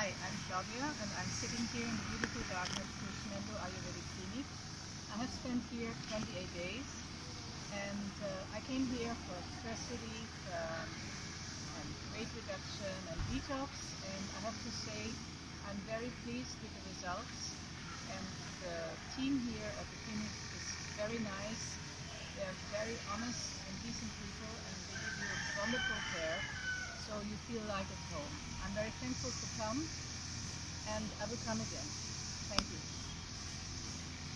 Hi, I'm Claudia and I'm sitting here in the beautiful garden of Krishnendu Ayurvedic Clinic. I have spent here 28 days and I came here for stress relief and weight reduction and detox, and I have to say I'm very pleased with the results, and the team here at the clinic is very nice. They're very honest and decent people and they give you wonderful care, so you feel like at home. I'm very thankful to come and I will come again. Thank you.